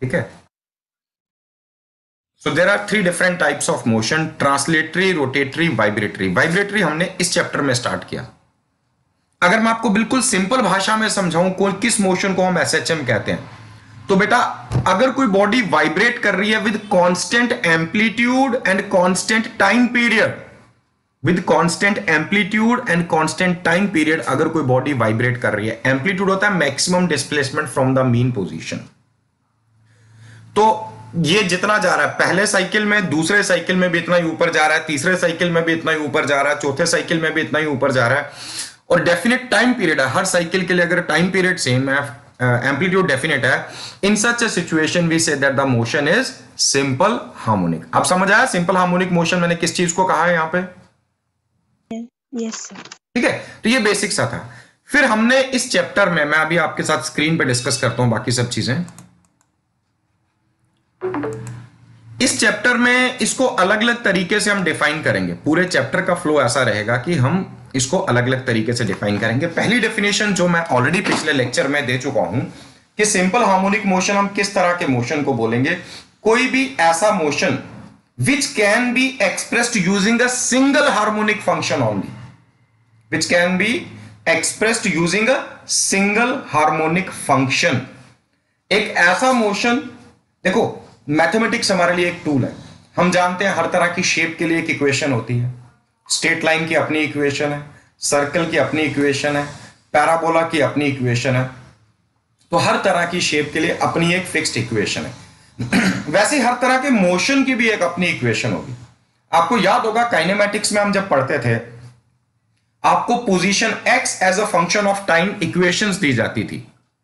ठीक है। So there are 3 different types of motion, translatory, rotatory, vibratory. Vibratory हमने इस चैप्टर में स्टार्ट किया। अगर मैं आपको बिल्कुल सिंपल भाषा में समझाऊं किस मोशन को हम एसएचएम कहते हैं, तो बेटा अगर कोई बॉडी वाइब्रेट कर रही है with constant amplitude and constant time period, with constant amplitude and constant time period, अगर कोई बॉडी वाइब्रेट कर रही है, एम्पलीट्यूड होता है maximum displacement from the mean position. तो ये जितना जा रहा है, पहले साइकिल में, दूसरे साइकिल में भी इतना ही ऊपर जा रहा है, तीसरे साइकिल में भी इतना ही ऊपर जा रहा है, चौथे साइकिल में भी इतना ही ऊपर जा रहा है, और डेफिनेट टाइम पीरियड है हर साइकिल के लिए। अगर टाइम पीरियड सेम है, एम्पलीट्यूड डेफिनेट है, in such a situation we say that the motion is simple harmonic. आप समझ आया सिंपल हार्मोनिक मोशन मैंने किस चीज को कहा है यहां पे? Yes sir. ठीक है, तो ये बेसिक सा था। फिर हमने इस चैप्टर में, मैं अभी आपके साथ स्क्रीन पे डिस्कस करता हूं बाकी सब चीजें। इस चैप्टर में इसको अलग अलग तरीके से हम डिफाइन करेंगे। पूरे चैप्टर का फ्लो ऐसा रहेगा कि हम इसको अलग अलग तरीके से डिफाइन करेंगे। पहली डेफिनेशन जो मैं ऑलरेडी पिछले लेक्चर में दे चुका हूं कि सिंपल हार्मोनिक मोशन हम किस तरह के मोशन को बोलेंगे, कोई भी ऐसा motion which can be expressed using a single harmonic function only, which can be expressed using a single harmonic function. एक ऐसा मोशन, देखो मैथमेटिक्स हमारे लिए एक टूल है, हम जानते हैं हर तरह की शेप के लिए एक इक्वेशन होती है। स्ट्रेट लाइन की अपनी इक्वेशन है, सर्कल की अपनी इक्वेशन है, पैराबोला की अपनी इक्वेशन है, तो हर तरह की शेप के लिए अपनी एक फिक्स्ड इक्वेशन है। वैसे हर तरह के मोशन की भी एक अपनी इक्वेशन होगी। आपको याद होगा काइनेमैटिक्स में हम जब पढ़ते थे, आपको position x as a function of time equations दी जाती थी।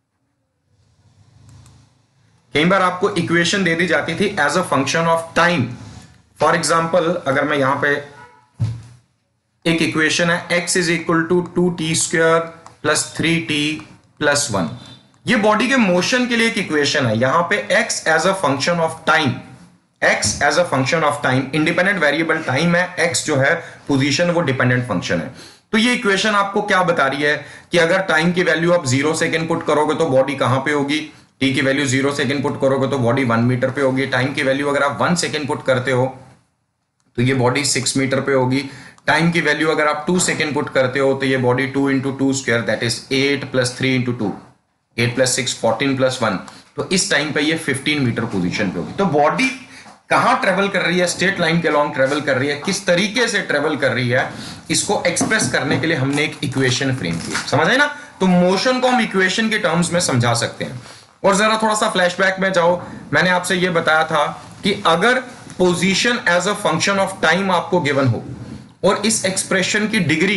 कई बार आपको इक्वेशन दे दी जाती थी as a function of time. For example अगर मैं यहां पे एक इक्वेशन है x is equal to 2t² plus 3t plus 1, ये बॉडी के मोशन के लिए एक इक्वेशन है। यहां पे x as a function of time, x as a function of time, independent variable time है, x जो है पोजीशन वो डिपेंडेंट फंक्शन है। तो ये इक्वेशन आपको क्या बता रही है कि अगर टाइम की वैल्यू आप 0 सेकेंड पुट करोगे तो बॉडी कहां पे होगी, t की वैल्यू 0 सेकेंड पुट करोगे तो बॉडी 1 मीटर पे होगी, टाइम की वैल्यू अगर आप 1 सेकेंड पुट करते हो तो ये बॉडी 6 मीटर पे होगी, टाइम की वैल्यू अगर आप 2 सेकेंड पुट करते हो तो ये body 2 into 2 square that is 8 plus 3 into 2, 8 plus 6 14 plus 1, तो इस टाइम पे ये 15 मीटर पोजीशन पे होगी। तो बॉडी कहां ट्रेवल कर रही है, स्ट्रेट लाइन के लॉन्ग ट्रेवल कर रही है, किस तरीके से ट्रेवल कर रही है, इसको एक्सप्रेस करने के लिए हमने एक इक्वेशन फ्रेम की। समझ आए ना? तो मोशन को हम इक्वेशन के टर्म्स में समझा सकते हैं। और जरा थोड़ा सा फ्लैशबैक में जाओ, मैंने आपसे यह बताया था कि अगर position as a function of time आपको गिवन हो और इस एक्सप्रेशन की डिग्री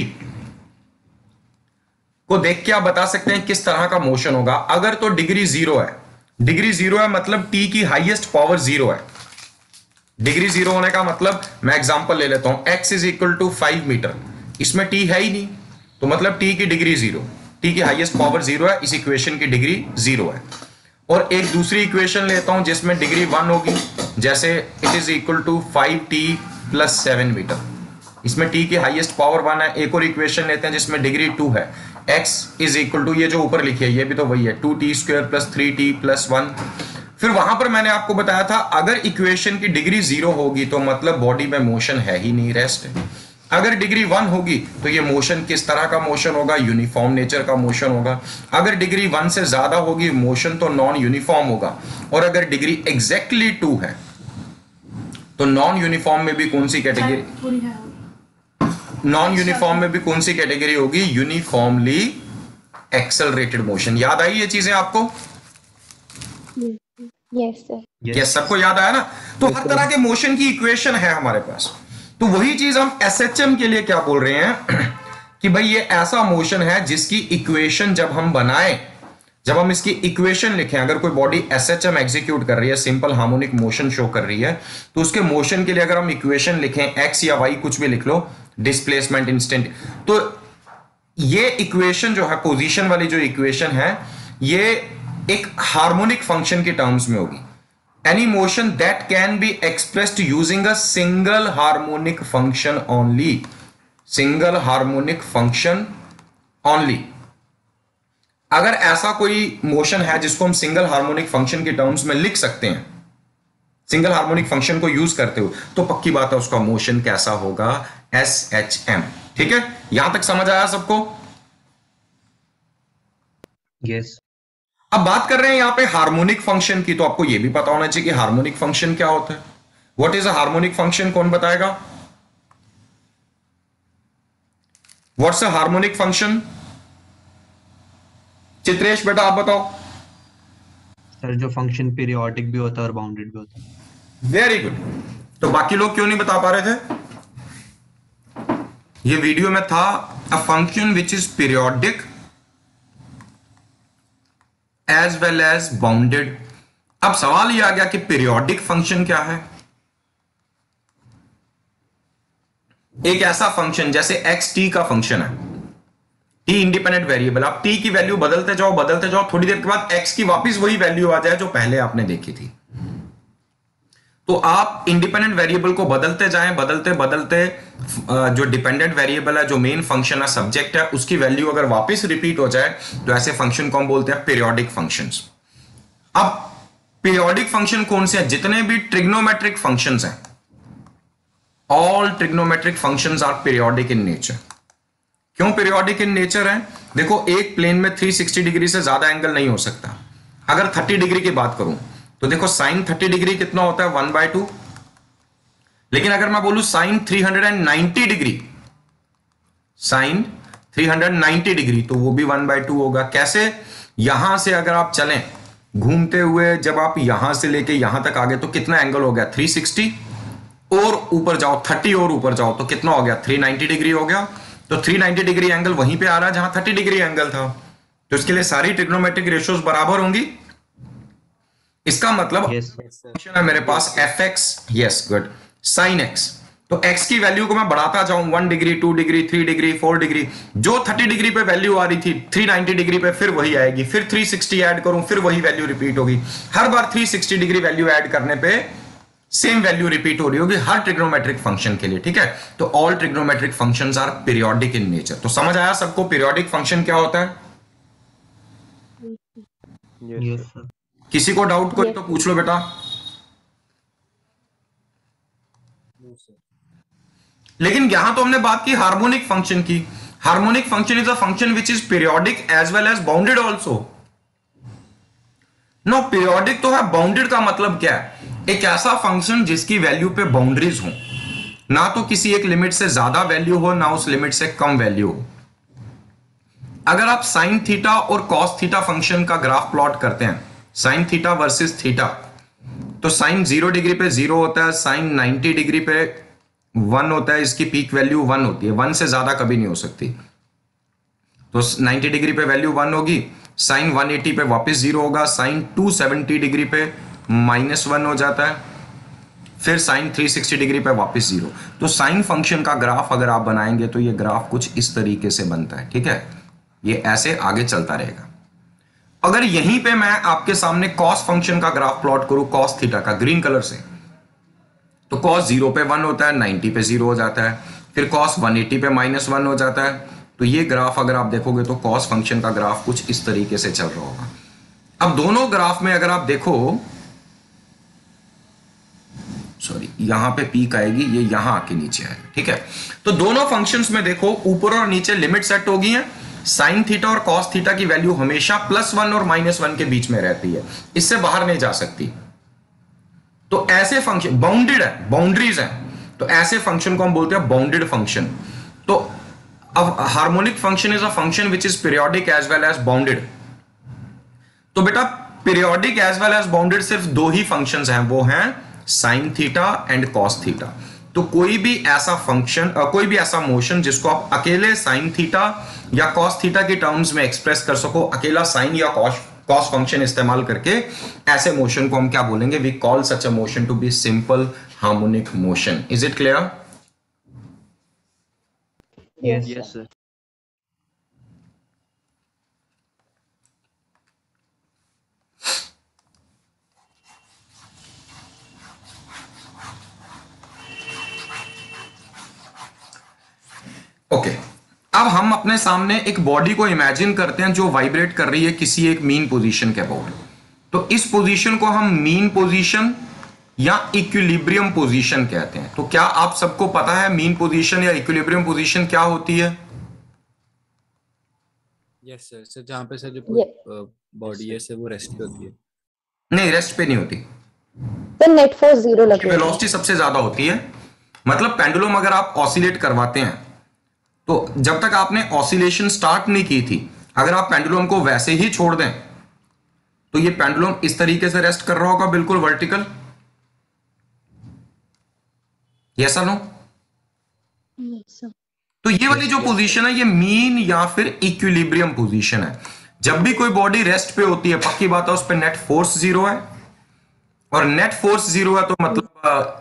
को देख के आप बता सकते हैं किस तरह का मोशन होगा। अगर तो डिग्री 0 है, डिग्री 0 है मतलब टी की हाईएस्ट पावर 0 है। डिग्री 0 होने का मतलब, मैं एग्जांपल ले लेता हूं, x is equal to 5 metre, इसमें t है ही नहीं, तो मतलब t की डिग्री 0, t की हाईएस्ट पावर 0 है, इस इक्वेशन की डिग्री 0 है। और एक दूसरी इक्वेशन लेता हूं जिसमें डिग्री 1 होगी, जैसे it is equal to 5t plus 7 metre, इसमें t की हाईएस्ट पावर 1 है। एक और इक्वेशन लेते हैं जिसमें डिग्री 2 है, x इज इक्वल टू, ये जो ऊपर लिखी है ये भी तो वही है, 2t² प्लस 3t प्लस 1। फिर वहां पर मैंने आपको बताया था अगर इक्वेशन की डिग्री 0 होगी तो मतलब बॉडी में मोशन है ही नहीं, रेस्ट है। अगर डिग्री 1 होगी तो ये मोशन किस तरह का मोशन होगा, यूनिफॉर्म नेचर का मोशन होगा। अगर डिग्री 1 से ज्यादा होगी मोशन तो नॉन यूनिफॉर्म होगा। और अगर डिग्री एग्जैक्टली 2 है तो नॉन यूनिफॉर्म में भी कौन सी कैटेगरी, नॉन यूनिफॉर्म में भी कौन सी कैटेगरी होगी, यूनिफॉर्मली एक्सेलरेटेड मोशन। याद आई ये चीजें आपको? Yes sir. यस, सबको याद आया ना? तो हर तरह के मोशन की इक्वेशन है हमारे पास। तो वही चीज हम एसएचएम के लिए क्या बोल रहे हैं कि भाई ये ऐसा मोशन है जिसकी इक्वेशन जब हम बनाएं, जब हम इसकी इक्वेशन लिखें, अगर कोई बॉडी एसएचएम एग्जीक्यूट कर रही है, सिंपल हार्मोनिक मोशन शो कर रही है, तो उसके मोशन के लिए अगर हम इक्वेशन लिखें, एक्स या वाई कुछ भी लिख लो, डिस्प्लेसमेंट इंस्टेंट, तो ये इक्वेशन जो है, पोजीशन वाली जो इक्वेशन है, ये एक हार्मोनिक फंक्शन के टर्म्स में होगी। Any motion that can be expressed using a single harmonic function only, single harmonic function only. अगर ऐसा कोई मोशन है जिसको हम सिंगल हार्मोनिक फंक्शन के टर्म्स में लिख सकते हैं, सिंगल हार्मोनिक फंक्शन को यूज करते हो, तो पक्की बात है उसका मोशन कैसा होगा, SHM। ठीक है, यहां तक समझ आया सबको? यस। अब बात कर रहे हैं यहां पे हार्मोनिक फंक्शन की, तो आपको यह भी पता होना चाहिए कि हार्मोनिक फंक्शन क्या होता है। What is a harmonic function, कौन बताएगा? What's a harmonic function? Chitresh बेटा आप बताओ। सर जो फंक्शन पीरियोडिक भी होता है और बाउंडेड भी होता है। Very good. तो बाकी लोग क्यों नहीं बता पा रहे थे? ये वीडियो में था, a function which is periodic as well as bounded. अब सवाल ये आ गया कि पीरियोडिक फंक्शन क्या है? एक ऐसा फंक्शन जैसे एक्स टी का फंक्शन है, टी इंडिपेंडेंट वेरिएबल, आप टी की वैल्यू बदलते जाओ, थोड़ी देर के बाद एक्स की वापस वही वैल्यू आ जाए जो पहले आपने देखी थी। तो आप इंडिपेंडेंट वेरिएबल को बदलते जाएं, बदलते बदलते जो डिपेंडेंट वेरिएबल है, जो मेन फंक्शन है, सब्जेक्ट है, उसकी वैल्यू अगर वापस रिपीट हो जाए तो ऐसे फंक्शन को हम बोलते हैं पीरियोडिक फंक्शंस। अब पीरियोडिक फंक्शन कौन से हैं? जितने भी ट्रिग्नोमेट्रिक फंक्शंस हैं, all trigonometric functions are periodic in nature. क्यों पीरियोडिक इन नेचर है? देखो, एक प्लेन में 360 डिग्री से ज्यादा एंगल नहीं हो सकता। अगर 30 डिग्री की बात करूं तो देखो साइन 30 डिग्री कितना होता है, 1/2। लेकिन अगर मैं बोलूं साइन 390 डिग्री, साइन 390 डिग्री, तो वो भी 1/2 होगा। कैसे? यहां से अगर आप चलें घूमते हुए, जब आप यहां से लेके यहां तक आ गए तो कितना एंगल हो गया, 360, और ऊपर जाओ 30 और ऊपर जाओ तो कितना हो गया, 390 डिग्री हो गया। तो 390 डिग्री एंगल वहीं पे आ रहा है जहां 30 डिग्री एंगल था। तो इसके लिए सारी ट्रिग्नोमेट्रिक रेशियोज बराबर होंगी। इसका मतलब फंक्शन है मेरे पास f x, yes good, sine x. तो एक्स की वैल्यू को मैं बढ़ाता जाऊं 1 डिग्री, 2 डिग्री, 3 डिग्री, 4 डिग्री, जो 30 डिग्री पे वैल्यू आ रही थी 390 डिग्री पे फिर वही आएगी, फिर 360 ऐड करूं फिर वही वैल्यू रिपीट होगी। हर बार 360 डिग्री वैल्यू ऐड करने पे सेम वैल्यू रिपीट हो रही होगी हर ट्रिग्नोमेट्रिक फंक्शन के लिए। ठीक है, तो all trigonometric functions are periodic in nature. तो समझ आया सबको पीरियोडिक फंक्शन क्या होता है? Yes sir. किसी को डाउट कोई तो पूछ लो बेटा। लेकिन यहां तो हमने बात की हार्मोनिक फंक्शन की। Harmonic function is a function which is periodic as well as bounded also. No, periodic तो है, बाउंडेड का मतलब क्या है? एक ऐसा फंक्शन जिसकी वैल्यू पे बाउंड्रीज हो, ना तो किसी एक लिमिट से ज्यादा वैल्यू हो, ना उस लिमिट से कम वैल्यू हो। अगर आप साइन थीटा और कॉस थीटा फंक्शन का ग्राफ प्लॉट करते हैं, साइन थीटा वर्सेस थीटा, तो साइन 0 डिग्री पे 0 होता है, साइन 90 डिग्री पे 1 होता है, इसकी पीक वैल्यू 1 होती है, 1 से ज्यादा कभी नहीं हो सकती। तो 90 डिग्री पे वैल्यू 1 होगी, साइन 180 पे वापस 0 होगा, साइन 270 डिग्री पे -1 हो जाता है, फिर साइन 360 डिग्री पे वापस 0। तो साइन फंक्शन का ग्राफ अगर आप बनाएंगे तो ये ग्राफ कुछ इस तरीके से बनता है। ठीक है, ये ऐसे आगे चलता रहेगा। अगर यहीं पे मैं आपके सामने कॉस फंक्शन का ग्राफ प्लॉट करूं, कॉस थीटा का, ग्रीन कलर से, तो कॉस 0 पे 1 होता है, 90 पे 0 हो जाता है, फिर कॉस 180 पे -1 हो जाता है। तो ये ग्राफ अगर आप देखोगे तो कॉस फंक्शन का ग्राफ कुछ इस तरीके से चल रहा होगा। अब दोनों ग्राफ में अगर आप देखो, सॉरी यहां पे पीक आएगी, ये यहां आके नीचे आएगा। ठीक है, तो दोनों फंक्शंस में देखो ऊपर और नीचे लिमिट सेट होगी है। साइन थीटा और कॉस थीटा की वैल्यू हमेशा +1 और -1 के बीच में रहती है, इससे बाहर नहीं जा सकती। तो ऐसे फंक्शन बाउंडेड है, बाउंड्रीज है, तो ऐसे फंक्शन को हम बोलते हैं बाउंडेड फंक्शन। तो अब harmonic function is a function which is periodic as well as bounded. तो बेटा periodic as well as bounded सिर्फ दो ही फंक्शंस हैं, वो हैं sine theta and cos theta. तो कोई भी ऐसा फंक्शन, कोई भी ऐसा मोशन जिसको आप अकेले साइन थीटा या कॉस थीटा के टर्म्स में एक्सप्रेस कर सको, अकेला साइन या कॉस फंक्शन इस्तेमाल करके, ऐसे मोशन को हम क्या बोलेंगे? We call such a motion to be simple harmonic motion. Is it clear? Yes sir. Okay, अब हम अपने सामने एक बॉडी को इमेजिन करते हैं जो वाइब्रेट कर रही है किसी एक मीन पोजीशन के अबाउट। तो इस पोजीशन को हम मीन पोजीशन या इक्विलिब्रियम पोजीशन कहते हैं। तो क्या आप सबको पता है मीन पोजीशन या इक्विलिब्रियम पोजीशन क्या होती है? यस सर, सर जहाँ पे सर जो बॉडी है सर वो रेस्ट पे होती है। नहीं, रेस्ट पे नहीं होती। तो नेट फोर्स जीरो लग रही है, वेलोसिटी सबसे ज्यादा होती है। मतलब पेंडुलम अगर आप ऑसिलेट करवाते हैं तो जब तक आपने ऑसिलेशन स्टार्ट नहीं की थी, अगर आप पेंडुलम को वैसे ही छोड़ दें तो ये पेंडुलम इस तरीके से रेस्ट कर रहा होगा, बिल्कुल वर्टिकल। यस और नो? Yes, sir. तो ये वाली जो पोजीशन है ये मीन या फिर इक्विलिब्रियम पोजीशन है। जब भी कोई बॉडी रेस्ट पे होती है, पक्की बात है उस पर नेट फोर्स जीरो है, और नेट फोर्स जीरो है तो मतलब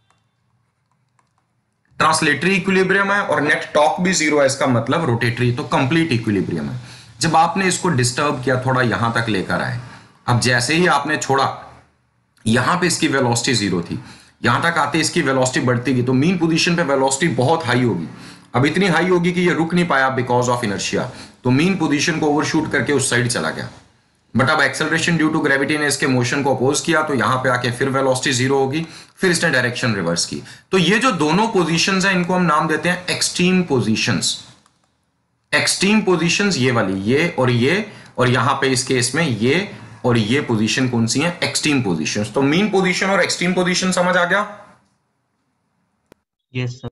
ट्रांसलेटरी इक्विलिब्रियम है, और नेट टॉर्क भी जीरो है, इसका मतलब रोटेटरी, तो कंप्लीट इक्विलिब्रियम है। जब आपने इसको डिस्टर्ब किया, थोड़ा यहां तक लेकर आए, अब जैसे ही आपने छोड़ा, यहां पे इसकी वेलोसिटी जीरो थी, यहां तक आते इसकी वेलोसिटी बढ़ती गई, तो मीन पोजीशन पे वेलोसिटी बहुत हाई होगी। अब इतनी हाई होगी कि ये रुक नहीं पाया बिकॉज ऑफ इनर्शिया, तो मीन पोजीशन को ओवरशूट करके उस साइड चला गया। बट अब एक्सेलरेशन ड्यू टू ग्रेविटी ने इसके मोशन को अपोज किया, तो यहां पे आके फिर वेलोसिटी जीरो होगी, फिर इसने डायरेक्शन रिवर्स की। तो ये जो दोनों पोजीशंस हैं इनको हम नाम देते हैं एक्सट्रीम पोजीशंस। एक्सट्रीम पोजीशंस ये वाली, ये, और यहां पे इस केस में ये और ये पोजीशन कौन सी है? Extreme positions. तो मीन पोजीशन और एक्सट्रीम पोजीशन समझ आ गया? Yes sir.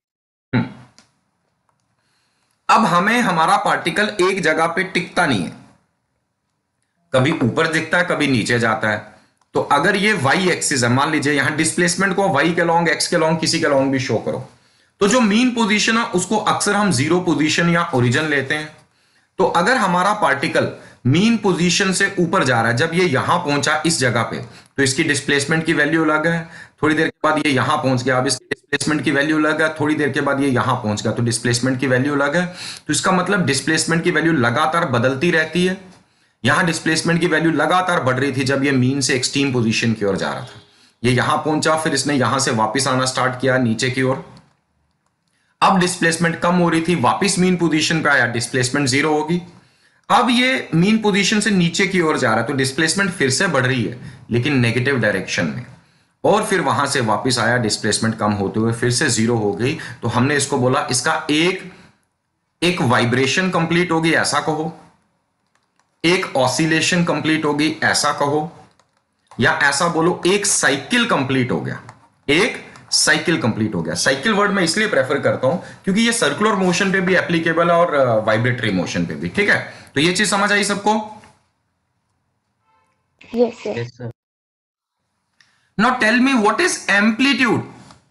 अब हमें हमारा पार्टिकल एक जगह पे टिकता नहीं है, कभी ऊपर दिखता है, कभी नीचे जाता है। तो अगर ये वाई एक्सिस है, मान लीजिए यहां डिस्प्लेसमेंट को वाई के लॉन्ग, एक्स के लॉन्ग, किसी के लॉन्ग भी शो करो, तो जो मीन पोजीशन है उसको अक्सर हम जीरो पोजीशन या ओरिजिन लेते हैं। तो अगर हमारा पार्टिकल मीन पोजीशन से ऊपर जा रहा है, जब ये यहां पहुंचा इस जगह पे, तो इसकी डिस्प्लेसमेंट की वैल्यू अलग है, थोड़ी देर के बाद ये यहां पहुंच गया, अब इसकी डिस्प्लेसमेंट की वैल्यू अलग है, थोड़ी देर के बाद ये यहां पहुंच गया, तो डिस्प्लेसमेंट की वैल्यू अलग है। तो इसका मतलब डिस्प्लेसमेंट की वैल्यू लगातार बदलती रहती है। यहां डिस्प्लेसमेंट की वैल्यू लगातार बढ़ रही थी जब ये मीन से एक्सट्रीम पोजीशन की ओर जा रहा था, ये यहां पहुंचा, फिर इसने यहां से वापस आना स्टार्ट किया नीचे की ओर। अब डिस्प्लेसमेंट कम हो रही थी, वापस मीन पोजीशन पे आया, डिस्प्लेसमेंट जीरो होगी। अब ये मीन पोजीशन से नीचे की ओर जा रहा है, तो डिस्प्लेसमेंट फिर से बढ़ रही है लेकिन नेगेटिव डायरेक्शन में, और फिर वहां से वापस आया, डिस्प्लेसमेंट कम होते हुए फिर से जीरो हो गई। तो हमने इसको बोला इसका एक वाइब्रेशन कंप्लीट होगी, ऐसा कहो, एक ऑसिलेशन कंप्लीट होगी, ऐसा कहो, या ऐसा बोलो एक साइकिल कंप्लीट हो गया, एक साइकिल कंप्लीट हो गया। साइकिल वर्ड मैं इसलिए प्रेफर करता हूं क्योंकि ये सर्कुलर मोशन पे भी एप्लीकेबल है और वाइब्रेटरी मोशन पे भी, ठीक है? तो ये चीज समझ आई सबको? Yes sir. Yes sir. Now tell me what is amplitude?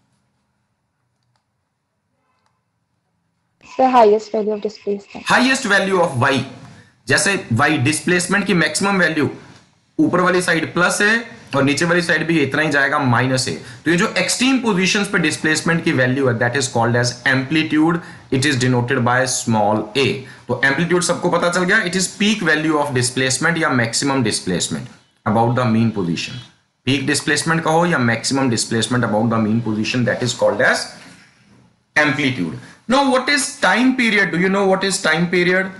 Sir highest value of displacement. Highest value of y, जैसे वाई डिस्प्लेसमेंट की मैक्सिमम वैल्यू ऊपर वाली साइड प्लस है और नीचे वाली साइड भी इतना ही जाएगा, माइनस है। तो ये जो एक्सट्रीम पोजीशंस पे डिस्प्लेसमेंट की वैल्यू है that is called as amplitude, it is denoted by small a. तो एम्पलीट्यूड सबको पता चल गया, it is peak value of displacement या maximum displacement about the mean position. Peak displacement कहो या maximum displacement about the mean position, that is called as amplitude. Now what is time period? Do you know what is time period?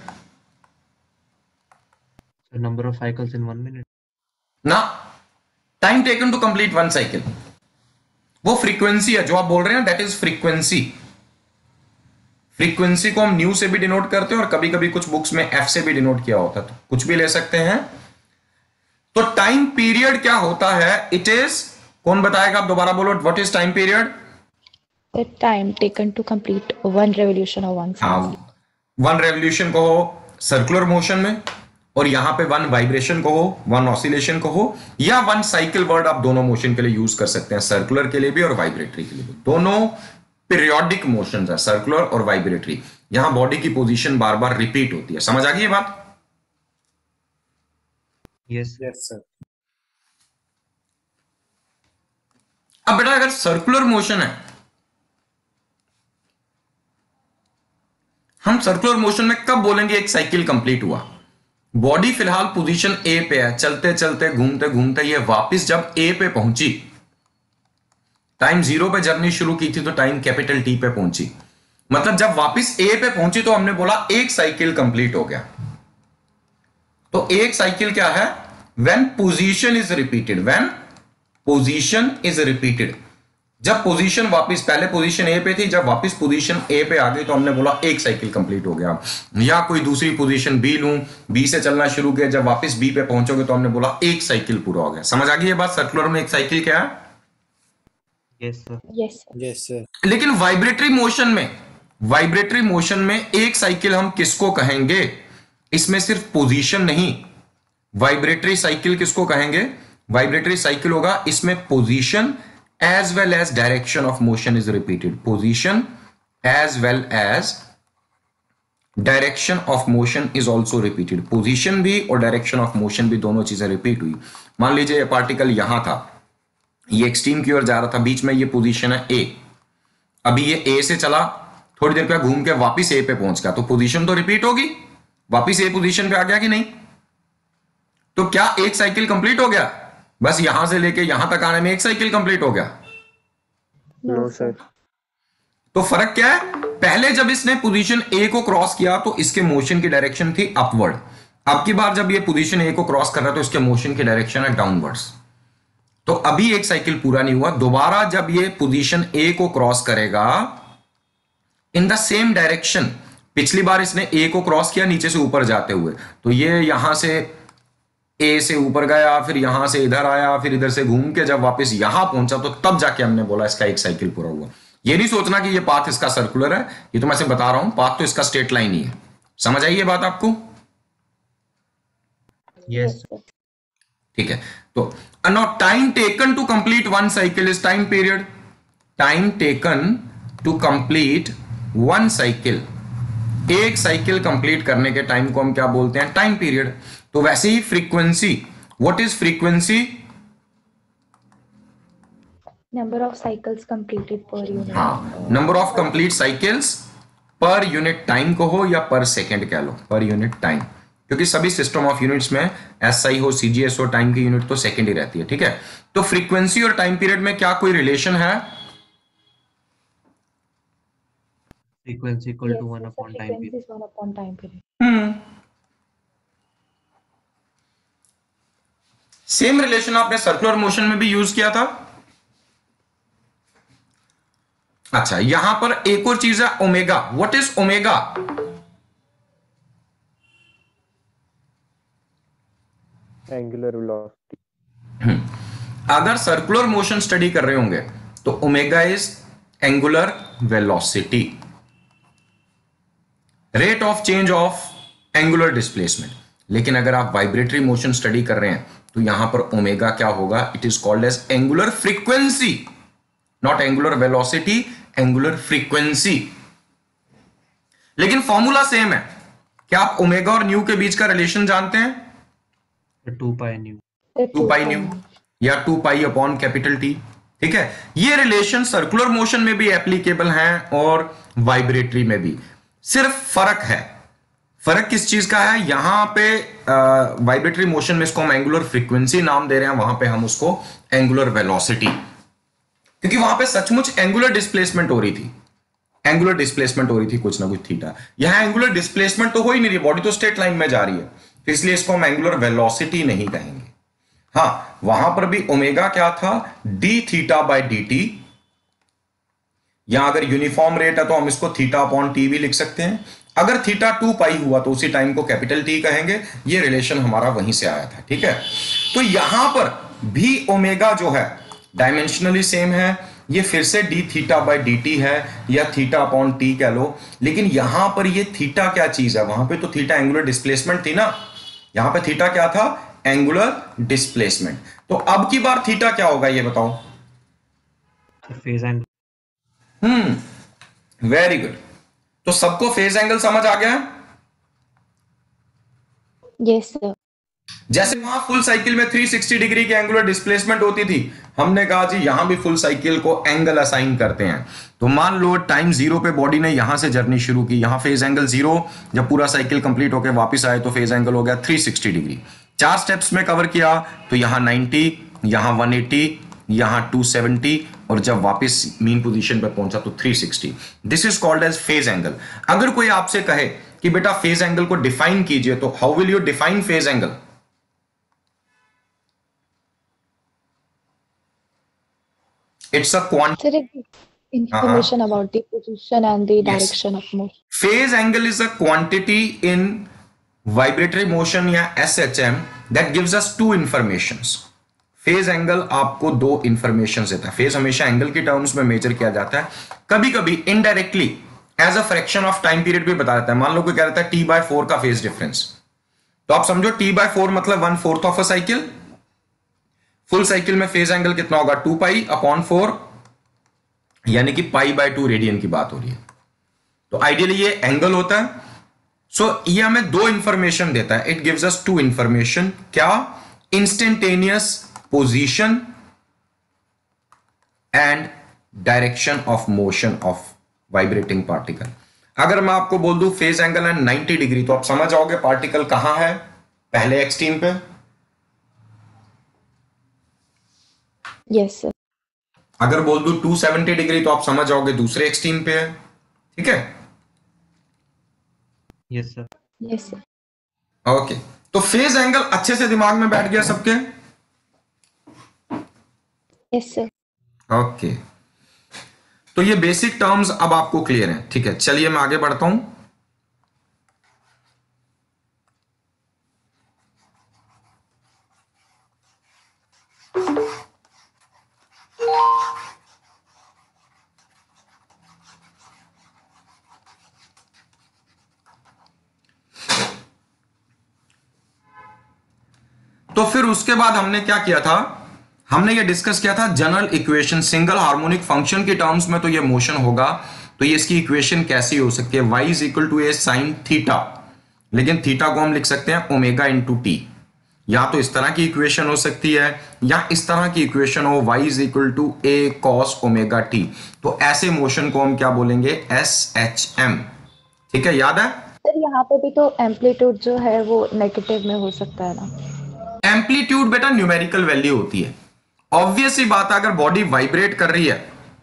Number of cycles in 1 minute. ना, time taken to complete one cycle, वो frequency है जो आप बोल रहे हैं, that is frequency. Frequency को हम न्यू से भी डिनोट करते हैं और कभी कभी कुछ बुक्स में एफ से भी डिनोट किया होता है, तो कुछ भी ले सकते हैं। तो टाइम पीरियड क्या होता है? इट इज, कौन बताएगा? आप दोबारा बोलो, what is time period? The time taken to complete one revolution of one cycle. वन रेवोल्यूशन को हो सर्कुलर मोशन में, और यहां पे वन वाइब्रेशन को हो, वन ऑसिलेशन को हो, या वन साइकिल वर्ड आप दोनों मोशन के लिए यूज कर सकते हैं, सर्कुलर के लिए भी और वाइब्रेटरी के लिए भी। दोनों पीरियोडिक मोशन है, सर्कुलर और वाइब्रेटरी। यहां बॉडी की पोजीशन बार बार रिपीट होती है। समझ आ गई ये बात? Yes sir. अब बेटा अगर सर्कुलर मोशन है, हम सर्कुलर मोशन में कब बोलेंगे एक साइकिल कंप्लीट हुआ? बॉडी फिलहाल पोजीशन ए पे है, चलते चलते घूमते घूमते ये वापस जब ए पे पहुंची, टाइम जीरो पे जर्नी शुरू की थी तो टाइम कैपिटल टी पे पहुंची, मतलब जब वापस ए पे पहुंची तो हमने बोला एक साइकिल कंप्लीट हो गया। तो एक साइकिल क्या है? When position is repeated, when position is repeated, जब पोजीशन वापस, पहले पोजीशन ए पे थी, जब वापस पोजीशन ए पे आ गई तो हमने बोला एक साइकिल कंप्लीट हो गया। या कोई दूसरी पोजीशन बी लूं, बी से चलना शुरू किया, जब वापस बी पे पहुंचोगे तो हमने बोला एक साइकिल पूरा हो गया। समझ आ गई ये बात? सर्कुलर में एक साइकिल क्या है? Yes sir. Yes, sir. Yes sir. लेकिन वाइब्रेटरी मोशन में एक साइकिल हम किसको कहेंगे? इसमें सिर्फ पोजीशन नहीं, वाइब्रेटरी साइकिल किसको कहेंगे? वाइब्रेटरी साइकिल होगा इसमें position as well as direction of motion is repeated, position as well as direction of motion is also repeated, position भी और direction of motion भी दोनों चीजें रिपीट हुई। मान लीजिए ये पार्टिकल यहां था, ये एक्सट्रीम की ओर जा रहा था, बीच में ये पोजीशन है ए, अभी ये ए से चला, थोड़ी देर पे घूम के वापिस ए पे पहुंच गया, तो पोजीशन तो रिपीट होगी, वापिस ए पोजीशन पे आ गया कि नहीं? तो क्या एक साइकिल कंप्लीट हो गया? बस यहां से लेके यहां तक आने में एक साइकिल कंप्लीट हो गया? No, sir. तो फर्क क्या है? पहले जब इसने पोजीशन ए को क्रॉस किया तो इसके मोशन की डायरेक्शन थी अपवर्ड, अब की बार जब ये पोजीशन ए को क्रॉस कर रहा है तो इसके मोशन की डायरेक्शन है डाउनवर्ड्स। तो अभी एक साइकिल पूरा नहीं हुआ, दोबारा जब ये पोजीशन ए को क्रॉस करेगा इन द सेम डायरेक्शन, पिछली बार इसने ए को क्रॉस किया नीचे से ऊपर जाते हुए, तो ये यहां से ए से ऊपर गया, फिर यहां से इधर आया, फिर इधर से घूम के जब वापस यहां पहुंचा तो तब जाके हमने बोला इसका एक साइकिल पूरा हुआ। ये नहीं सोचना कि ये पाथ इसका सर्कुलर है, ये तो मैं सिर्फ बता रहा हूं, पाथ तो इसका स्ट्रेट लाइन ही है। समझ आई ये बात आपको? यस ठीक है। तो now time taken to complete one cycle is time period. Time taken to complete one cycle, एक साइकिल कंप्लीट करने के टाइम को हम क्या बोलते हैं? Time period. तो वैसे ही frequency, what is frequency? Number of cycles completed per unit. हाँ, number of complete cycles per unit time को हो या पर सेकेंड कह लो, पर यूनिट टाइम, क्योंकि सभी सिस्टम ऑफ यूनिट्स में एसआई हो, सीजीएस हो, टाइम की यूनिट तो सेकेंड ही रहती है। ठीक है, तो फ्रीक्वेंसी और टाइम पीरियड में क्या कोई रिलेशन है? Frequency equal Yes, to 1 yes, upon sir. Time Frequency period. is 1 upon time period. Same relation आपने सर्कुलर मोशन में भी यूज किया था। अच्छा, यहां पर एक और चीज है omega. What is omega? Angular velocity. अगर सर्कुलर मोशन स्टडी कर रहे होंगे तो omega is angular velocity, rate of change of angular displacement. लेकिन अगर आप वाइब्रेटरी मोशन स्टडी कर रहे हैं तो यहां पर ओमेगा क्या होगा? It is called as angular frequency, not angular velocity, angular frequency. लेकिन फॉर्मूला सेम है। क्या आप ओमेगा और न्यू के बीच का रिलेशन जानते हैं? 2 पाई न्यू। 2 पाई न्यू या 2 पाई अपॉन कैपिटल टी। ठीक है, ये रिलेशन सर्कुलर मोशन में भी एप्लीकेबल हैं और वाइब्रेटरी में भी। सिर्फ फर्क है, फर्क किस चीज का है? यहां पे वाइब्रेटरी मोशन में इसको हम एंगुलर फ्रीक्वेंसी नाम दे रहे हैं, वहां पे हम उसको एंगुलर वेलोसिटी, क्योंकि वहां पे सचमुच एंगुलर डिस्प्लेसमेंट हो रही थी, एंगुलर डिस्प्लेसमेंट हो रही थी कुछ ना कुछ थीटा। यहां एंगुलर डिस्प्लेसमेंट तो हो ही नहीं रही, बॉडी तो स्ट्रेट लाइन में जा रही है, तो इसलिए इसको हम एंगुलर वेलोसिटी नहीं कहेंगे। हाँ, वहां पर भी ओमेगा क्या था? D theta by d t. यहां अगर यूनिफॉर्म रेट है तो हम इसको थीटा अपॉन टी भी लिख सकते हैं। अगर थीटा 2 पाई हुआ तो उसी टाइम को कैपिटल टी कहेंगे। ये रिलेशन हमारा वहीं से आया था। ठीक है, तो यहां पर भी ओमेगा जो है डायमेंशनली सेम है, ये फिर से d theta by d t है या थीटा अपॉन टी कह लो। लेकिन यहां पर ये थीटा क्या चीज है? वहां पे तो थीटा एंगुलर डिस्प्लेसमेंट थी ना, यहां पे थीटा क्या था? Angular displacement. तो अब की बार थीटा क्या होगा ये बताओ? Phase angle. Very good. तो सबको फेज एंगल समझ आ गया? Yes, sir. जैसे वहां फुल साइकिल में 360 डिग्री की एंगुलर डिस्प्लेसमेंट होती थी, हमने कहा जी यहां भी फुल साइकिल को एंगल असाइन करते हैं। तो मान लो टाइम 0 पे बॉडी ने यहां से जर्नी शुरू की, यहां फेज एंगल 0, जब पूरा साइकिल कंप्लीट होकर वापस आए तो फेज एंगल हो गया 360 डिग्री। 4 स्टेप्स में कवर किया तो यहां 90, यहां 180, यहां 270 और जब वापस मीन पोजीशन पे पहुंचा तो 360। This is called as phase angle. अगर कोई आपसे कहे कि बेटा फेज एंगल को डिफाइन कीजिए, तो how will you define phase angle? It's a Sir, information about the position and the direction of motion. Phase angle is a quantity in vibratory motion या SHM that gives us two informations. Phase angle आपको दो information देता है। Phase हमेशा angle की terms में major किया जाता है, कभी कभी indirectly as a fraction of time period भी बता देता है। मान लो कोई कह देता है T/4 का फेज डिफरेंस, तो आप समझो T/4 मतलब 1/4 of a cycle. Full cycle में फेज एंगल कितना होगा? 2π/4, यानी कि π/2 रेडियन की बात हो रही है। तो आइडियली ये एंगल होता है। सो ये हमें दो इंफॉर्मेशन देता है। It gives us two information. क्या? Instantaneous position and direction of motion of vibrating particle. अगर मैं आपको बोल दूं फेज एंगल है 90 डिग्री, तो आप समझ जाओगे पार्टिकल कहां है? पहले एक्सट्रीम पे। Yes, sir. अगर बोल दूं 270 डिग्री, तो आप समझ जाओगे दूसरे एक्सट्रीम पे है। ठीक है? Yes sir. Yes, sir. Okay, तो फेज एंगल अच्छे से दिमाग में बैठ गया सबके? Yes, sir. ओके, तो ये बेसिक टर्म्स अब आपको क्लियर हैं। ठीक है, चलिए मैं आगे बढ़ता हूं। तो फिर उसके बाद हमने क्या किया था? हमने ये डिस्कस किया था general equation, single harmonic function के टर्म्स में तो ये मोशन होगा, तो ये इसकी इक्वेशन कैसी हो सकती है? y is equal to A sine theta, लेकिन थीटा को हम लिख सकते हैं ओमेगा इंटू टी। या तो इस तरह की इक्वेशन हो सकती है, या इस तरह की इक्वेशन हो y is equal to A cos omega t. तो ऐसे मोशन को हम क्या बोलेंगे? SHM। ठीक है, याद है? सर यहाँ पे भी तो एम्पलीट्यूड जो है वो नेगेटिव में हो सकता है ना? एम्पलीट्यूड बेटा न्यूमेरिकल वैल्यू होती है। ऑब्वियस ही बात है, अगर बॉडी वाइब्रेट कर रही है,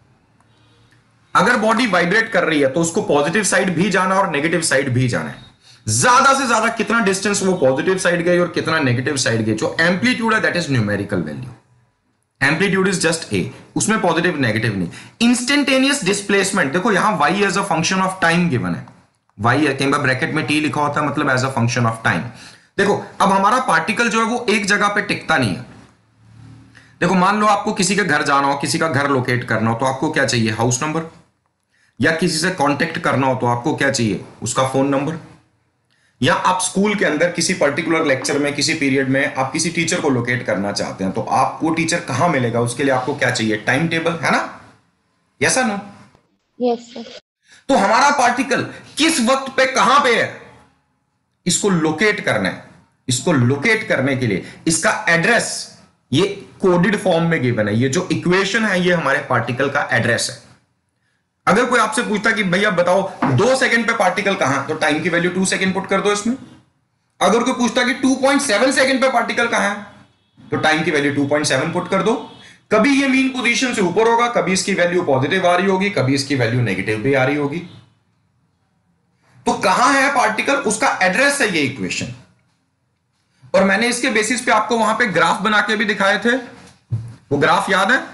अगर बॉडी वाइब्रेट कर रही है तो उसको पॉजिटिव साइड भी जाना और नेगेटिव साइड भी जाना है। ज्यादा से ज्यादा कितना डिस्टेंस वो पॉजिटिव साइड गई और कितना नेगेटिव साइड गई। जो एम्पलीट्यूड है that is numerical value. Amplitude is just a, उसमें पॉजिटिव नेगेटिव नहीं। इंस्टेंटेनियस डिस्प्लेसमेंट, देखो यहां y as a function of time given है। y है, कई बार ब्रैकेट में t लिखा होता है, मतलब as a function of time. देखो अब हमारा पार्टिकल जो है वो एक जगह पे टिकता नहीं है। देखो मान लो आपको किसी के घर जाना हो, किसी का घर लोकेट करना हो, तो आपको क्या चाहिए? House number. या किसी से कांटेक्ट करना हो तो आपको क्या चाहिए? उसका फोन नंबर। या आप स्कूल के अंदर किसी पर्टिकुलर लेक्चर में, किसी पीरियड में आप किसी टीचर को लोकेट करना चाहते हैं, तो आपको टीचर कहां मिलेगा उसके लिए आपको क्या चाहिए? टाइम टेबल, है ना? Yes no? Yes sir. तो हमारा पार्टिकल किस वक्त पे कहां पे है, इसको लोकेट करना है। इसको लोकेट करने के लिए इसका एड्रेस ये कोडेड फॉर्म में गिवन है। ये जो इक्वेशन है ये हमारे पार्टिकल का एड्रेस है। अगर कोई आपसे पूछता कि भैया बताओ 2 सेकंड पे पार्टिकल कहां, तो टाइम की वैल्यू 2 सेकंड पुट कर दो इसमें। अगर कोई पूछता कि 2.7 सेकंड पे पार्टिकल कहां है, तो टाइम की वैल्यू 2.7 पुट कर दो। कभी ये मीन पोजीशन से ऊपर होगा, कभी इसकी वैल्यू पॉजिटिव आ रही होगी, कभी इसकी वैल्यू नेगेटिव भी आ रही होगी। तो कहां है पार्टिकल, उसका एड्रेस है ये इक्वेशन। और मैंने इसके बेसिस पे आपको वहां पे ग्राफ बना के भी दिखाए थे, वो ग्राफ याद है?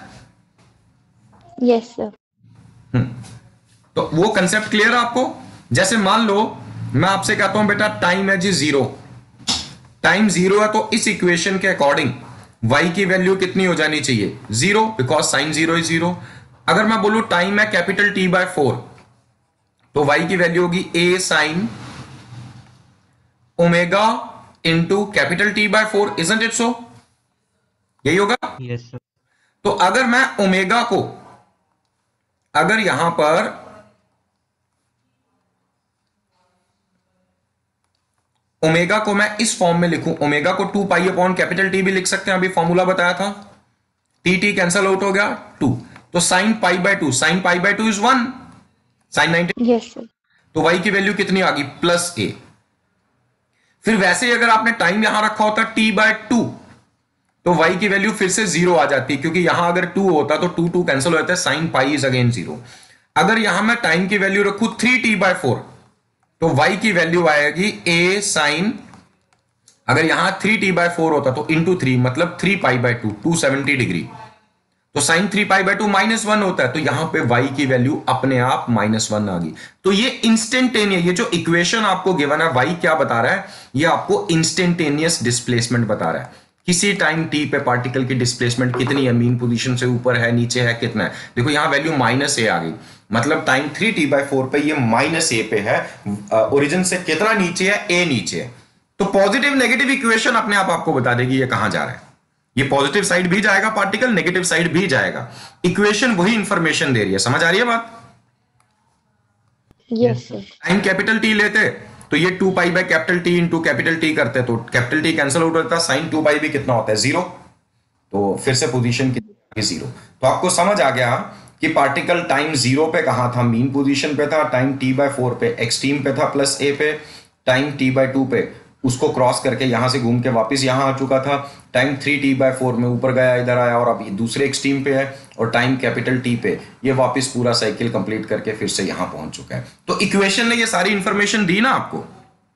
Yes sir. तो वो कंसेप्ट क्लियर है आपको? जैसे मान लो मैं आपसे कहता हूं बेटा टाइम है जी 0, टाइम 0 है, तो इस इक्वेशन के अकॉर्डिंग y की वैल्यू कितनी हो जानी चाहिए? 0, बिकॉज साइन 0 इज 0। अगर मैं बोलूं टाइम है कैपिटल T/4, तो y की वैल्यू होगी a sine omega into capital T/4, isn't it so? यही होगा? Yes sir. तो अगर मैं ओमेगा को, अगर यहां पर ओमेगा को मैं इस फॉर्म में लिखूं, ओमेगा को 2π/T भी लिख सकते हैं, अभी फॉर्मूला बताया था। टी कैंसल आउट हो गया 2, तो sine π/2, sine π/2 is 1, sine 90। Yes sir. तो y की वैल्यू कितनी आ गई? +a। फिर वैसे ही अगर आपने टाइम यहां रखा होता T/2, तो y की वैल्यू फिर से 0 आ जाती है, क्योंकि यहां अगर 2 होता तो 2 2 कैंसिल हो जाता है, साइन पाई इज अगेन 0। अगर यहां मैं टाइम की वैल्यू रखूं 3t/4 तो y की वैल्यू आएगी a साइन, अगर यहां 3t/4 होता तो इंटू 3 मतलब 3π/2 270 डिग्री, तो साइन 3π/2 -1 होता है, तो यहां पे y की वैल्यू अपने आप -1 आ गई। तो ये इंस्टेंटेनियस, ये जो इक्वेशन आपको गिवन है y क्या बता रहा है, ये आपको इंस्टेंटेनियस डिस्प्लेसमेंट बता रहा है। किसी टाइम t पे पार्टिकल की डिस्प्लेसमेंट कितनी है, मीन पोजीशन से ऊपर है नीचे है कितना है, देखो यहां वैल्यू -a आ गई, मतलब टाइम 3t/4 पे ये -a पे है, ओरिजिन से कितना नीचे है, a नीचे है। तो पॉजिटिव नेगेटिव इक्वेशन अपने आप आपको बता देगी ये कहां जा रहा है, ये पॉजिटिव साइड भी जाएगा पार्टिकल, नेगेटिव साइड भी जाएगा, इक्वेशन वही इंफॉर्मेशन दे रही है। समझ आ रही है बात? Yes, sir. Time capital T लेते तो ये 2π/T इंटू कैपिटल टी करते तो कैपिटल टी कैंसिल आउट होता, साइन 2π भी कितना होता है 0, तो फिर से पोजीशन कितनी 0। तो आपको समझ आ गया कि पार्टिकल टाइम 0 पे कहां था, मीन पोजीशन पे था, टाइम t/4 पे एक्सट्रीम पे था प्लस a पे, टाइम t/2 पे उसको क्रॉस करके यहां से घूम के वापस यहां आ चुका था, टाइम 3t/4 में ऊपर गया इधर आया और अब ये दूसरे एक्सट्रीम पे है, और टाइम कैपिटल टी पे ये वापस पूरा साइकिल कंप्लीट करके फिर से यहां पहुंच चुका है। तो इक्वेशन ने ये सारी इंफॉर्मेशन दी ना आपको,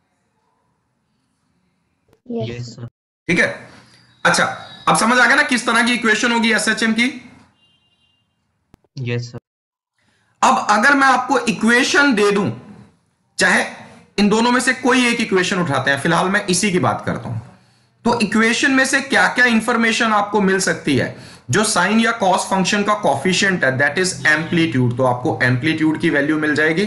Yes, यस sir. सर। ठीक है। अच्छा, अब समझ आ गया ना किस तरह की इक्वेशन होगी एसएचएम की। Yes sir. अब अगर मैं आपको इक्वेशन दे दूं, चाहे इन दोनों में से कोई एक इक्वेशन उठाते हैं, फिलहाल मैं इसी की बात करता हूं, तो इक्वेशन में से क्या क्या इंफॉर्मेशन आपको मिल सकती है, जो साइन या कॉस फंक्शन का कॉफिशिएंट है दैट इज एम्पलीट्यूड, तो आपको एम्पलीट्यूड की वैल्यू मिल जाएगी,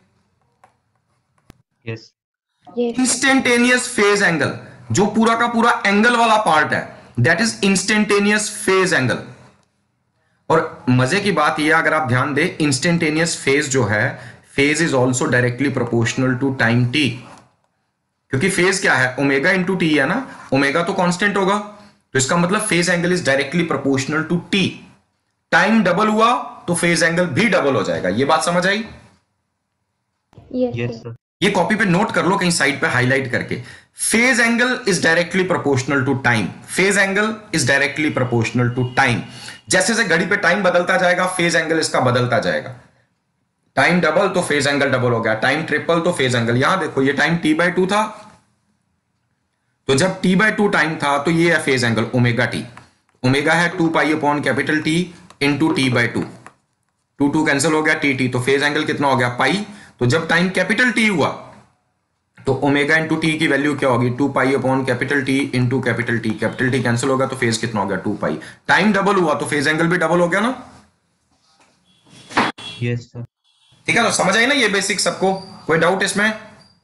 yes Yes, sir. Instantaneous phase angle, जो पूरा का पूरा एंगल वाला पार्ट है that is instantaneous phase angle. और मजे की बात यह, अगर आप ध्यान दें, इंस्टेंटेनियस फेज जो है, phase is also directly proportional to time t, क्योंकि फेज क्या है, ओमेगा इंटू टी है ना, ओमेगा तो कांस्टेंट होगा, तो इसका मतलब phase angle is directly proportional to t. Time double हुआ तो फेज एंगल भी डबल हो जाएगा। ये बात समझ आई? Yes, yes sir. सर। ये कॉपी पे नोट कर लो कहीं साइड पे हाईलाइट करके, phase angle is directly proportional to time, phase angle is directly proportional to time. जैसे जैसे घड़ी पे टाइम बदलता जाएगा फेज एंगल इसका बदलता जाएगा, टाइम डबल तो फेज एंगल डबल हो गया, टाइम ट्रिपल तो फेज एंगल, यहां देखो ये टाइम t/2 था, तो जब t/2 टाइम था तो ये है phase angle omega t, omega है 2π/T इंटू t/2, 2 कैंसिल हो गया, टी, तो फेज एंगल कितना हो गया पाई। तो जब टाइम कैपिटल टी हुआ तो ओमेगा इंटू टी की वैल्यू क्या होगी, 2π/T into capital T cancel होगा तो फेज कितना हो गया 2π। टाइम डबल हुआ तो फेज एंगल भी डबल हो गया ना। Yes sir. ठीक है, तो समझ आई ना ये बेसिक सबको, कोई डाउट इसमें?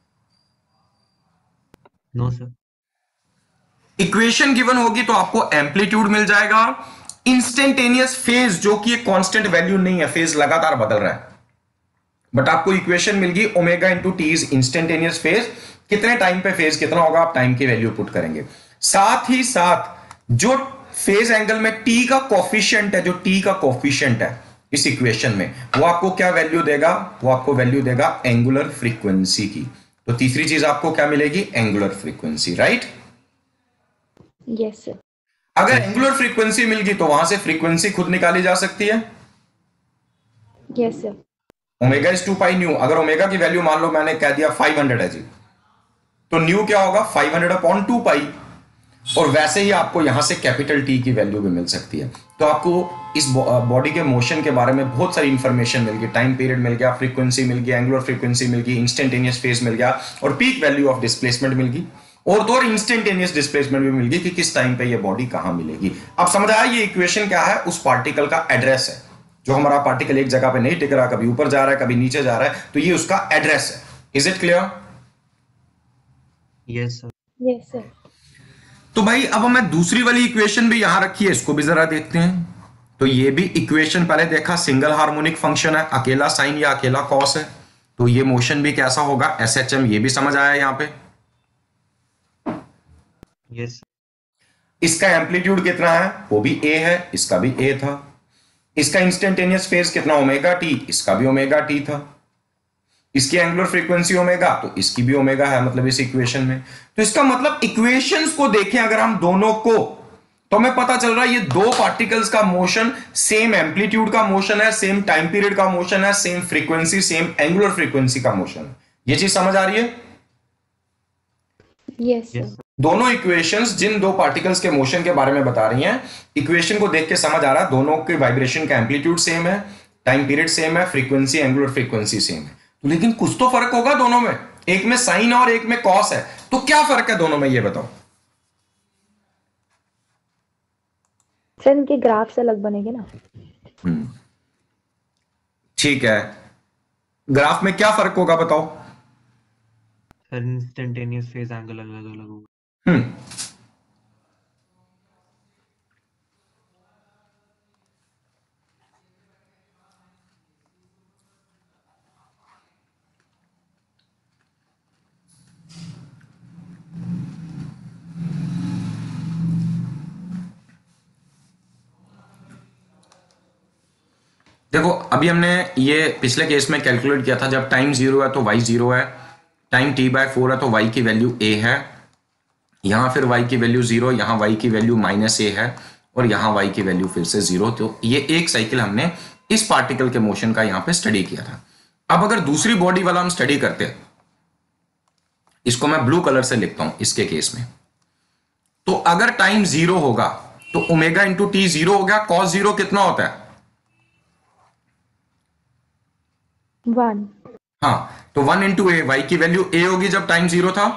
No sir. इक्वेशन गिवन होगी तो आपको एम्पलीट्यूड मिल जाएगा, इंस्टेंटेनियस फेज जो कि एक कांस्टेंट वैल्यू नहीं है, फेज लगातार बदल रहा है, बट आपको इक्वेशन मिल गई omega into t is instantaneous phase, कितने टाइम पे फेज कितना होगा आप टाइम की वैल्यू पुट करेंगे। साथ ही साथ जो फेज एंगल में टी का कोफिशिएंट है, जो टी का कोफिशिएंट है इस इक्वेशन में, वो आपको क्या वैल्यू देगा, वो आपको वैल्यू देगा एंगुलर फ्रीक्वेंसी की। तो तीसरी चीज आपको क्या मिलेगी, angular frequency, right. Yes, sir. अगर एंगुलर फ्रीक्वेंसी मिल गई तो वहां से फ्रीक्वेंसी खुद निकाली जा सकती है, Yes, sir. Omega is 2π nu, अगर ओमेगा की वैल्यू मान लो मैंने कह दिया 500 है जी, तो न्यू क्या होगा 500/2π, और वैसे ही आपको यहां से कैपिटल टी की वैल्यू भी मिल सकती है। तो आपको इस बॉडी के मोशन के बारे में बहुत सारी इंफॉर्मेशन मिल गई, टाइम पीरियड मिल गया, फ्रीक्वेंसी मिल गया, एंगुलर फ्रीक्वेंसी मिल गई, इंस्टेंटेनियस फेज मिल गया, और पीक वैल्यू ऑफ डिस्प्लेसमेंट मिल गई, और तो और इंस्टेंटेनियस डिस्प्लेसमेंट भी मिल गई कि किस टाइम पे ये बॉडी कहां मिलेगी। अब समझ आया ये इक्वेशन क्या है, उस पार्टिकल का एड्रेस है, जो हमारा पार्टिकल एक जगह पे नहीं टिक रहा, कभी ऊपर जा रहा है कभी नीचे जा रहा है, तो ये उसका एड्रेस है। Is it clear? Yes sir. Yes, sir. तो भाई अब मैं दूसरी वाली इक्वेशन भी यहां रखी है, इसको भी जरा देखते हैं। तो ये भी इक्वेशन पहले देखा, सिंगल हार्मोनिक फंक्शन है, अकेला साइन या अकेला कॉस है, तो ये मोशन भी कैसा होगा एसएचएम, ये भी समझ आया यहां पे। यस। इसका एम्पलीट्यूड कितना है, वो भी ए है, इसका भी ए था। इसका इंस्टेंटेनियस फेज कितना ओमेगा टी, इसका भी ओमेगा टी था। इसकी एंगुलर फ्रीक्वेंसी ओमेगा, तो इसकी भी ओमेगा है, मतलब इस इक्वेशन में। तो इसका मतलब इक्वेशंस को देखें अगर हम दोनों को, तो हमें पता चल रहा है ये दो पार्टिकल्स का मोशन सेम एम्पलीट्यूड का मोशन है, सेम टाइम पीरियड का मोशन है, same frequency, same angular frequency का मोशन है। ये चीज समझ आ रही है? Yes, sir. Yes. दोनों इक्वेशंस जिन दो पार्टिकल्स के मोशन के बारे में बता रही हैं, इक्वेशन को देख के समझ आ रहा है दोनों के वाइब्रेशन का एम्पलीट्यूड सेम है, टाइम पीरियड सेम है, फ्रीक्वेंसी एंगुलर फ्रीक्वेंसी सेम है। तो लेकिन कुछ तो फर्क होगा दोनों में, एक में साइन और एक में कॉस है, तो क्या फर्क है दोनों में ये बताओ। सर इनके ग्राफ्स अलग बनेंगे ना। ठीक है, ग्राफ में क्या फर्क होगा बताओ। सर इंस्टेंटेनियस फेज एंगल अलग अलग होगा। हम्म देखो अभी हमने ये पिछले केस में कैलकुलेट किया था, जब टाइम 0 है तो y 0 है, टाइम t/4 है तो y की वैल्यू a है, यहां फिर y की वैल्यू 0, यहां y की वैल्यू -a है, और यहां y की वैल्यू फिर से 0। तो ये एक साइकिल हमने इस पार्टिकल के मोशन का यहां पे स्टडी किया था। अब अगर दूसरी बॉडी वाला हम स्टडी करते हैं, इसको मैं ब्लू कलर से लिखता हूं इसके केस में, तो अगर टाइम 0 होगा तो ओमेगा इंटू टी 0 हो गया, कॉस 0 कितना होता है? 1. हाँ, तो 1 इंटू ए, वाई की वैल्यू a होगी जब टाइम 0 था,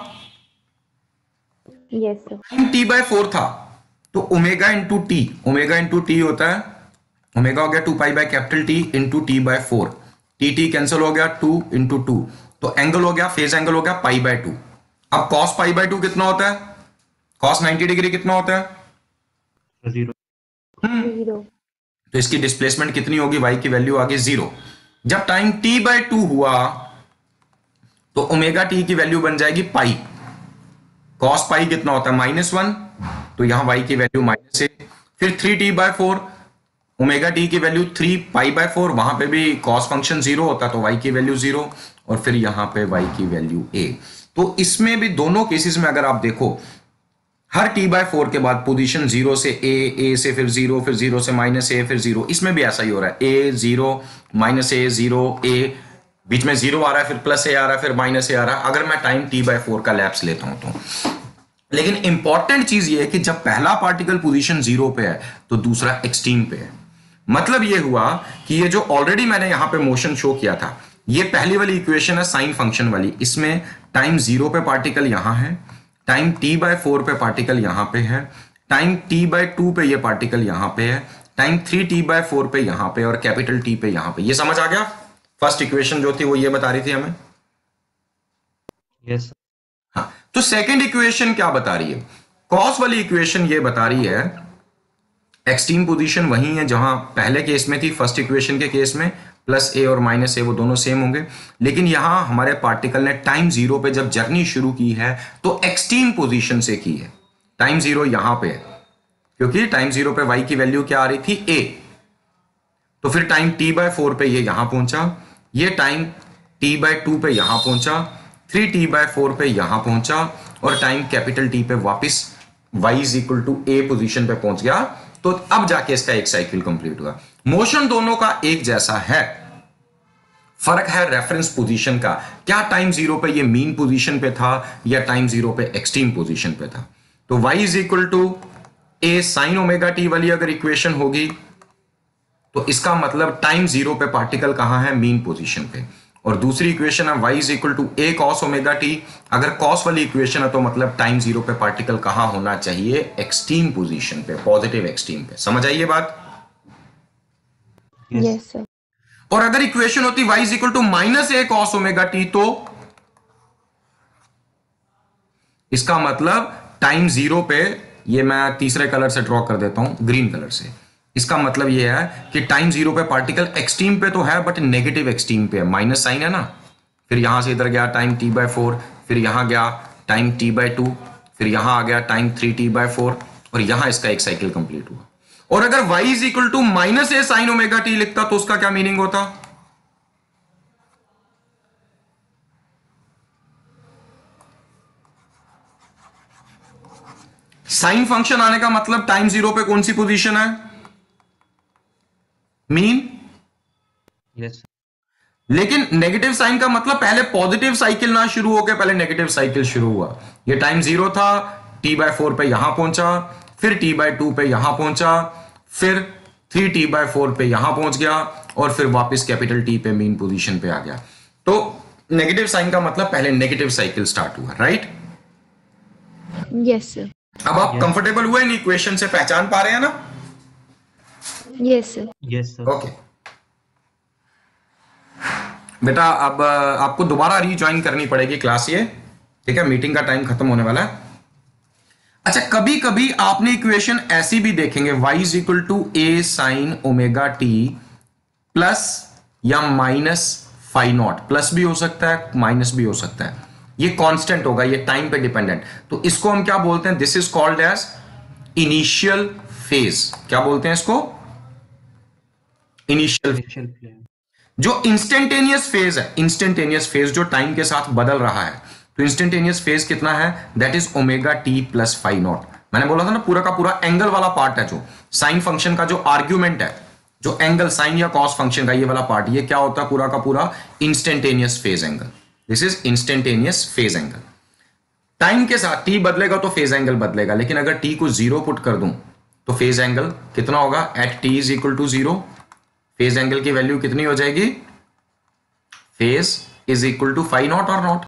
Yes, sir. टाइम t/4 था, तो omega into t, omega into t होता है, ओमेगा हो गया 2 pi capital T into t/4, t cancel हो गया 2 इंटू 2, तो एंगल हो गया, फेज एंगल हो गया π/2। अब cos π/2 कितना होता है? cos 90 डिग्री कितना होता है? 0. 0. तो इसकी डिस्प्लेसमेंट कितनी होगी? y की वैल्यू आ गई 0। जब टाइम t/2 हुआ तो ओमेगा टी की वैल्यू बन जाएगी पाई, cos पाई कितना होता है? -1, तो यहां y की वैल्यू -a, फिर 3t/4, ओमेगा टी की वैल्यू 3 π/4, वहां पे भी cos फंक्शन 0 होता है तो y की वैल्यू 0, और फिर यहां पे y की वैल्यू a। तो इसमें भी दोनों केसेस में अगर आप देखो, हर t/4 के बाद पोजीशन 0 से a से फिर 0, फिर 0 से -a, फिर 0, इसमें भी ऐसा ही हो रहा है, a 0 -a 0 a, बीच में 0 आ रहा है, फिर +a आ रहा है, फिर -a आ रहा है, अगर मैं टाइम t/4 का लैप्स लेता हूं तो। लेकिन इंपॉर्टेंट चीज ये है कि जब पहला पार्टिकल पोजीशन 0 पे है तो दूसरा एक्सट्रीम पे है। मतलब ये हुआ कि ये जो ऑलरेडी मैंने यहां पे मोशन शो किया था, ये पहली वाली इक्वेशन है साइन फंक्शन वाली, इसमें टाइम 0 पे पार्टिकल यहां है, टाइम t/4 पे पार्टिकल यहां पे है, टाइम t/2 पे ये पार्टिकल यहां पे है, टाइम 3t/4 पे यहां पे, और कैपिटल टी पे यहां पे। ये समझ आ गया? फर्स्ट इक्वेशन जो थी वो ये बता रही थी हमें। Yes. हाँ, तो सेकंड इक्वेशन क्या बता रही है? कॉस वाली इक्वेशन ये बता रही है एक्सट्रीम पोजीशन वही है जहां पहले केस में थी, फर्स्ट इक्वेशन के केस में +a और -a वो दोनों सेम होंगे, लेकिन यहां हमारे पार्टिकल ने टाइम 0 पे जब जर्नी शुरू की है तो एक्सट्रीम पोजीशन से की है। टाइम 0 यहां पे है, क्योंकि टाइम 0 पे y की वैल्यू क्या आ रही थी? a, तो फिर टाइम t/4 पे ये यहां पहुंचा, ये टाइम t/2 पे यहां पहुंचा, 3t/4 पे यहां पहुंचा, और टाइम कैपिटल टी पे वापस y = a पोजीशन पे पहुंच गया। तो अब जाके इसका एक साइकिल कंप्लीट हुआ। मोशन दोनों का एक जैसा है, फर्क है रेफरेंस पोजीशन का। क्या टाइम 0 पे ये मीन पोजीशन पे था या टाइम 0 पे एक्सट्रीम पोजीशन पे था? तो y = a sin ωt वाली अगर इक्वेशन होगी तो इसका मतलब टाइम 0 पे पार्टिकल कहां है? मीन पोजीशन पे। और दूसरी इक्वेशन है y = a cos ωt, अगर कॉस वाली इक्वेशन है तो मतलब टाइम 0 पे पार्टिकल कहां होना चाहिए? एक्सट्रीम पोजीशन पे, पॉजिटिव एक्सट्रीम पे। समझ आई ये बात? Yes. Yes, sir. और अगर इक्वेशन होती y = -a cos ωt, तो इसका मतलब टाइम 0 पे, ये मैं तीसरे कलर से ड्रॉ कर देता हूं, ग्रीन कलर से, इसका मतलब यह है कि टाइम 0 पे पार्टिकल एक्सट्रीम पे तो है बट नेगेटिव एक्सट्रीम पे है, माइनस साइन है ना, फिर यहां से इधर गया टाइम t/4, फिर यहां गया टाइम t/2, फिर यहां आ गया टाइम 3t/4, और यहां इसका एक साइकिल कंप्लीट हुआ। और अगर y = -a sin ωt लिखता तो उसका क्या मीनिंग होता? साइन फंक्शन आने का मतलब टाइम जीरो पे कौन सी पोजीशन है? मीन। यस लेकिन नेगेटिव साइन का मतलब पहले पॉजिटिव साइकिल ना शुरू होकर पहले नेगेटिव साइकिल शुरू हुआ। ये टाइम जीरो था, t/4 पे यहां पहुंचा, फिर t/2 पे यहां पहुंचा, फिर 3t/4 पे यहां पहुंच गया, और फिर वापस कैपिटल T पे मीन पोजीशन पे आ गया। तो नेगेटिव साइन का मतलब पहले नेगेटिव साइकिल स्टार्ट हुआ, राइट? Yes, sir. अब आप कंफर्टेबल हुए इन इक्वेशन से, पहचान पा रहे हैं ना? Yes, sir. Yes sir. Okay बेटा, अब आपको दोबारा रीज्वाइन करनी पड़ेगी क्लास ये, ठीक है? मीटिंग का टाइम खत्म होने वाला है। अच्छा, कभी कभी आपने इक्वेशन ऐसी भी देखेंगे, y is equal to a sine omega t plus या माइनस फाई नॉट। प्लस भी हो सकता है, माइनस भी हो सकता है, ये कांस्टेंट होगा, ये टाइम पे डिपेंडेंट। तो इसको हम क्या बोलते हैं? This is called as initial phase. क्या बोलते हैं इसको? इनिशियल। Initial plane. जो इंस्टेंटेनियस फेज है, इंस्टेंटेनियस फेज जो टाइम के साथ बदल रहा है, तो इंस्टेंटेनियस फेज कितना है? That is omega t plus phi naught. मैंने बोला था ना, पूरा का पूरा एंगल वाला पार्ट है, जो साइन फंक्शन का जो आर्ग्यूमेंट है, जो एंगल साइन या कॉस फंक्शन का ये वाला पार्ट, ये क्या होता है? पूरा का पूरा instantaneous phase angle. This is instantaneous phase angle. Time के साथ टी बदलेगा तो फेज एंगल बदलेगा, लेकिन अगर टी को जीरो पुट कर दूं तो फेज एंगल कितना होगा? At t is equal to zero phase angle की वैल्यू कितनी हो जाएगी? Phase is equal to phi naught और नॉट।